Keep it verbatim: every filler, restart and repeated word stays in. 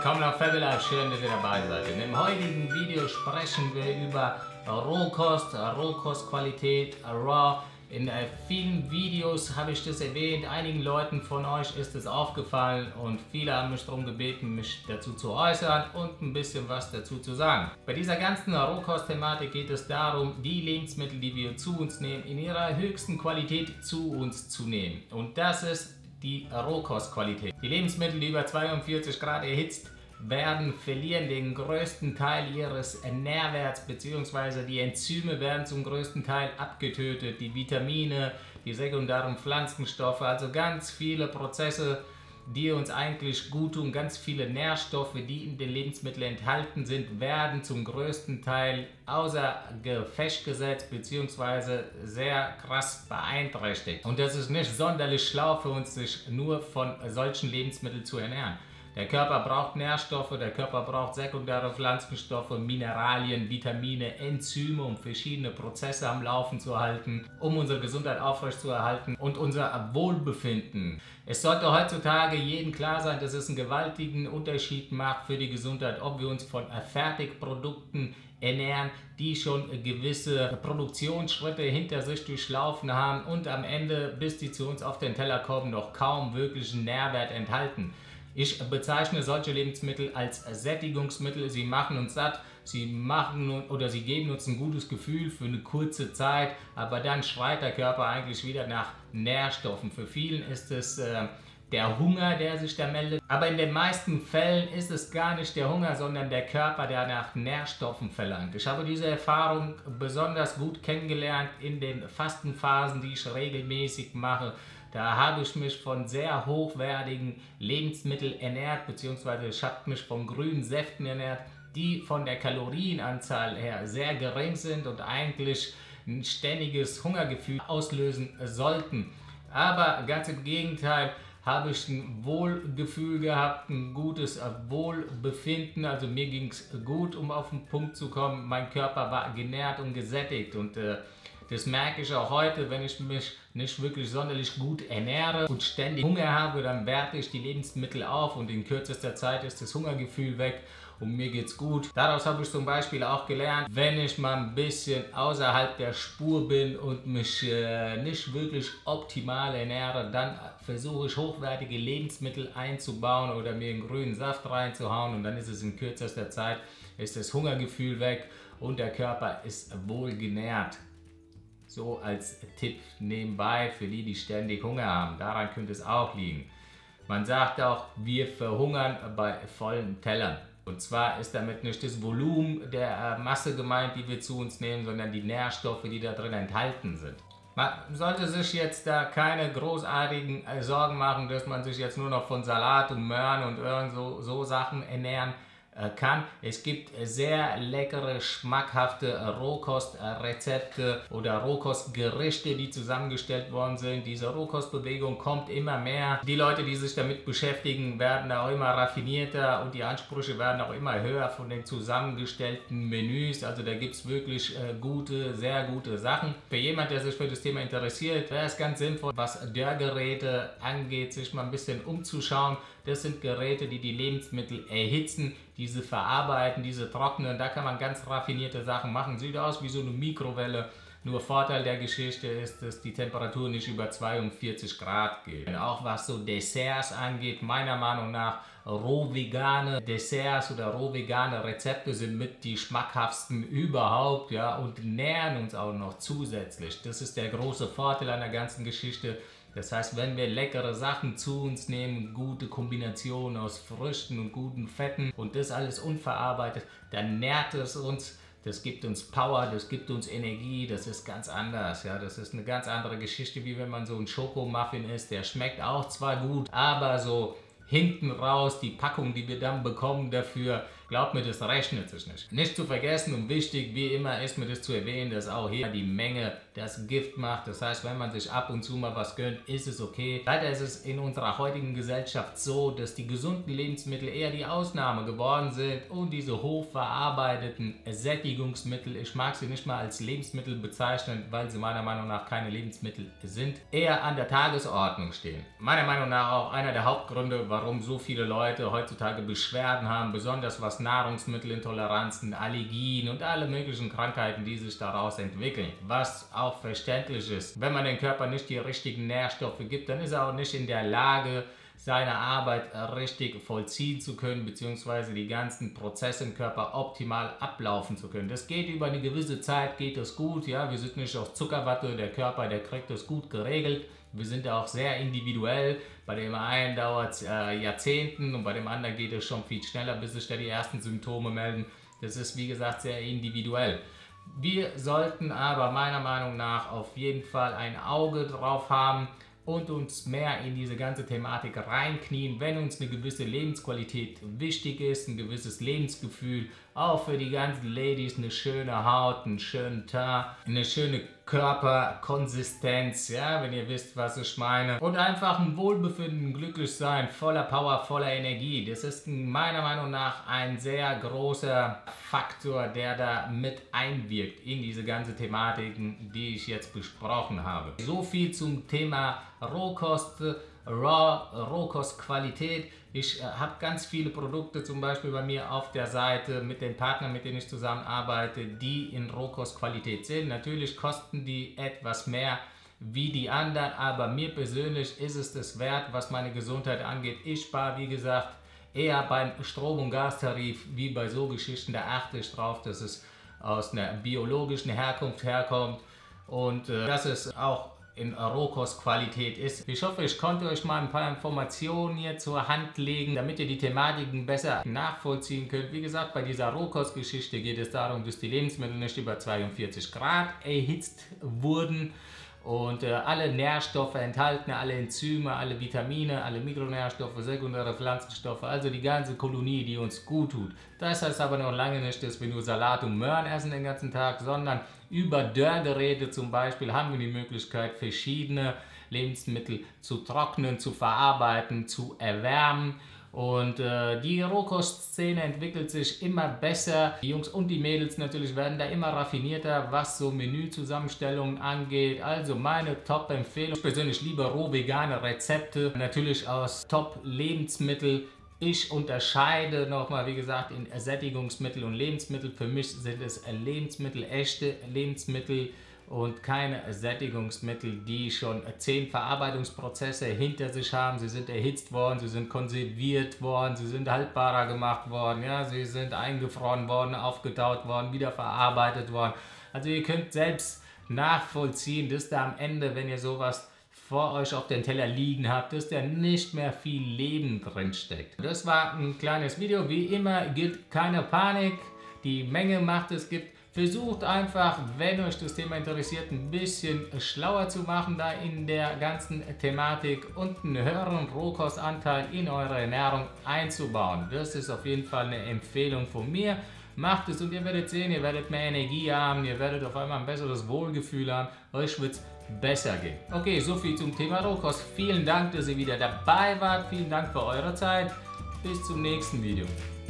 willkommen auf Fabula, schön, dass ihr dabei seid. In dem heutigen Video sprechen wir über Rohkost, Rohkostqualität, Raw. In vielen Videos habe ich das erwähnt, einigen Leuten von euch ist es aufgefallen und viele haben mich darum gebeten, mich dazu zu äußern und ein bisschen was dazu zu sagen. Bei dieser ganzen Rohkost-Thematik geht es darum, die Lebensmittel, die wir zu uns nehmen, in ihrer höchsten Qualität zu uns zu nehmen. Und das ist die Rohkostqualität. Die Lebensmittel, die über zweiundvierzig Grad erhitzt werden, verlieren den größten Teil ihres Nährwerts, bzw. die Enzyme werden zum größten Teil abgetötet, die Vitamine, die sekundären Pflanzenstoffe, also ganz viele Prozesse, die uns eigentlich gut tun, ganz viele Nährstoffe, die in den Lebensmitteln enthalten sind, werden zum größten Teil außer Gefecht gesetzt bzw. sehr krass beeinträchtigt. Und das ist nicht sonderlich schlau für uns, sich nur von solchen Lebensmitteln zu ernähren. Der Körper braucht Nährstoffe, der Körper braucht sekundäre Pflanzenstoffe, Mineralien, Vitamine, Enzyme, um verschiedene Prozesse am Laufen zu halten, um unsere Gesundheit aufrechtzuerhalten und unser Wohlbefinden. Es sollte heutzutage jedem klar sein, dass es einen gewaltigen Unterschied macht für die Gesundheit, ob wir uns von Fertigprodukten ernähren, die schon gewisse Produktionsschritte hinter sich durchlaufen haben und am Ende, bis die zu uns auf den Teller kommen, noch kaum wirklichen Nährwert enthalten. Ich bezeichne solche Lebensmittel als Sättigungsmittel. Sie machen uns satt, sie machen oder sie geben uns ein gutes Gefühl für eine kurze Zeit, aber dann schreit der Körper eigentlich wieder nach Nährstoffen. Für vielen ist es äh, der Hunger, der sich da meldet, aber in den meisten Fällen ist es gar nicht der Hunger, sondern der Körper, der nach Nährstoffen verlangt. Ich habe diese Erfahrung besonders gut kennengelernt in den Fastenphasen, die ich regelmäßig mache. Da habe ich mich von sehr hochwertigen Lebensmitteln ernährt, beziehungsweise ich habe mich von grünen Säften ernährt, die von der Kalorienanzahl her sehr gering sind und eigentlich ein ständiges Hungergefühl auslösen sollten. Aber ganz im Gegenteil habe ich ein Wohlgefühl gehabt, ein gutes Wohlbefinden, also mir ging es gut, um auf den Punkt zu kommen. Mein Körper war genährt und gesättigt und äh, das merke ich auch heute, wenn ich mich nicht wirklich sonderlich gut ernähre und ständig Hunger habe, dann werte ich die Lebensmittel auf und in kürzester Zeit ist das Hungergefühl weg und mir geht's gut. Daraus habe ich zum Beispiel auch gelernt, wenn ich mal ein bisschen außerhalb der Spur bin und mich äh, nicht wirklich optimal ernähre, dann versuche ich hochwertige Lebensmittel einzubauen oder mir einen grünen Saft reinzuhauen und dann ist es in kürzester Zeit, ist das Hungergefühl weg und der Körper ist wohl genährt. So als Tipp nebenbei für die, die ständig Hunger haben. Daran könnte es auch liegen. Man sagt auch, wir verhungern bei vollen Tellern. Und zwar ist damit nicht das Volumen der Masse gemeint, die wir zu uns nehmen, sondern die Nährstoffe, die da drin enthalten sind. Man sollte sich jetzt da keine großartigen Sorgen machen, dass man sich jetzt nur noch von Salat und Möhren und irgend so, so Sachen ernähren kann. Es gibt sehr leckere, schmackhafte Rohkostrezepte oder Rohkostgerichte, die zusammengestellt worden sind. Diese Rohkostbewegung kommt immer mehr. Die Leute, die sich damit beschäftigen, werden auch immer raffinierter und die Ansprüche werden auch immer höher von den zusammengestellten Menüs. Also da gibt es wirklich äh, gute, sehr gute Sachen. Für jemand, der sich für das Thema interessiert, wäre es ganz sinnvoll, was Dörrgeräte angeht, sich mal ein bisschen umzuschauen. Das sind Geräte, die die Lebensmittel erhitzen, diese verarbeiten, diese trocknen. Da kann man ganz raffinierte Sachen machen. Sieht aus wie so eine Mikrowelle. Nur Vorteil der Geschichte ist, dass die Temperatur nicht über zweiundvierzig Grad geht. Und auch was so Desserts angeht, meiner Meinung nach roh-vegane Desserts oder roh-vegane Rezepte sind mit die schmackhaftsten überhaupt, ja, und nähren uns auch noch zusätzlich. Das ist der große Vorteil an der ganzen Geschichte. Das heißt, wenn wir leckere Sachen zu uns nehmen, gute Kombinationen aus Früchten und guten Fetten und das alles unverarbeitet, dann nährt es uns, das gibt uns Power, das gibt uns Energie, das ist ganz anders. Ja? Das ist eine ganz andere Geschichte, wie wenn man so ein Schokomuffin isst, der schmeckt auch zwar gut, aber so hinten raus, die Packung, die wir dann bekommen dafür, Glaubt mir, das rechnet sich nicht. Nicht zu vergessen und wichtig, wie immer, ist mir das zu erwähnen, dass auch hier die Menge das Gift macht. Das heißt, wenn man sich ab und zu mal was gönnt, ist es okay. Leider ist es in unserer heutigen Gesellschaft so, dass die gesunden Lebensmittel eher die Ausnahme geworden sind und diese hochverarbeiteten Sättigungsmittel, ich mag sie nicht mal als Lebensmittel bezeichnen, weil sie meiner Meinung nach keine Lebensmittel sind, eher an der Tagesordnung stehen. Meiner Meinung nach auch einer der Hauptgründe, warum so viele Leute heutzutage Beschwerden haben, besonders was Nahrungsmittelintoleranzen, Allergien und alle möglichen Krankheiten, die sich daraus entwickeln. Was auch verständlich ist. Wenn man dem Körper nicht die richtigen Nährstoffe gibt, dann ist er auch nicht in der Lage, seine Arbeit richtig vollziehen zu können, beziehungsweise die ganzen Prozesse im Körper optimal ablaufen zu können. Das geht über eine gewisse Zeit, geht das gut, ja, wir sind nicht auf Zuckerwatte, der Körper, der kriegt das gut geregelt. Wir sind auch sehr individuell, bei dem einen dauert es äh, Jahrzehnten und bei dem anderen geht es schon viel schneller, bis sich da die ersten Symptome melden. Das ist wie gesagt sehr individuell. Wir sollten aber meiner Meinung nach auf jeden Fall ein Auge drauf haben und uns mehr in diese ganze Thematik reinknien, wenn uns eine gewisse Lebensqualität wichtig ist, ein gewisses Lebensgefühl, auch für die ganzen Ladies eine schöne Haut, einen schönen Teint, eine schöne Körperkonsistenz, ja, wenn ihr wisst, was ich meine. Und einfach ein Wohlbefinden, glücklich sein, voller Power, voller Energie. Das ist meiner Meinung nach ein sehr großer Faktor, der da mit einwirkt in diese ganze Thematiken, die ich jetzt besprochen habe. So viel zum Thema Rohkost, Raw, Rohkostqualität. Ich äh, habe ganz viele Produkte zum Beispiel bei mir auf der Seite mit den Partnern, mit denen ich zusammenarbeite, die in Rohkostqualität sind. Natürlich kosten die etwas mehr wie die anderen, aber mir persönlich ist es das wert, was meine Gesundheit angeht. Ich spare, wie gesagt, eher beim Strom- und Gastarif wie bei so Geschichten. Da achte ich drauf, dass es aus einer biologischen Herkunft herkommt und äh, dass es auch in Rohkostqualität ist. Ich hoffe, ich konnte euch mal ein paar Informationen hier zur Hand legen, damit ihr die Thematiken besser nachvollziehen könnt. Wie gesagt, bei dieser Rohkostgeschichte geht es darum, dass die Lebensmittel nicht über zweiundvierzig Grad erhitzt wurden und äh, alle Nährstoffe enthalten, alle Enzyme, alle Vitamine, alle Mikronährstoffe, sekundäre Pflanzenstoffe, also die ganze Kolonie, die uns gut tut. Das heißt aber noch lange nicht, dass wir nur Salat und Möhren essen den ganzen Tag, sondern über Dörrgeräte zum Beispiel haben wir die Möglichkeit, verschiedene Lebensmittel zu trocknen, zu verarbeiten, zu erwärmen. Und äh, die Rohkostszene entwickelt sich immer besser. Die Jungs und die Mädels natürlich werden da immer raffinierter, was so Menüzusammenstellungen angeht. Also meine Top-Empfehlung. Ich persönlich liebe roh-vegane Rezepte, natürlich aus Top-Lebensmitteln. Ich unterscheide nochmal, wie gesagt, in Sättigungsmittel und Lebensmittel. Für mich sind es Lebensmittel, echte Lebensmittel und keine Sättigungsmittel, die schon zehn Verarbeitungsprozesse hinter sich haben. Sie sind erhitzt worden, sie sind konserviert worden, sie sind haltbarer gemacht worden, ja, sie sind eingefroren worden, aufgetaut worden, wieder verarbeitet worden. Also ihr könnt selbst nachvollziehen, dass da am Ende, wenn ihr sowas vor euch auf den Teller liegen habt, dass da nicht mehr viel Leben drin steckt. Das war ein kleines Video. Wie immer gilt keine Panik. Die Menge macht es gibt. Versucht einfach, wenn euch das Thema interessiert, ein bisschen schlauer zu machen da in der ganzen Thematik und einen höheren Rohkostanteil in eure Ernährung einzubauen. Das ist auf jeden Fall eine Empfehlung von mir. Macht es und ihr werdet sehen, ihr werdet mehr Energie haben, ihr werdet auf einmal ein besseres Wohlgefühl haben, euch wird es besser gehen. Okay, so viel zum Thema Rohkost. Vielen Dank, dass ihr wieder dabei wart. Vielen Dank für eure Zeit. Bis zum nächsten Video.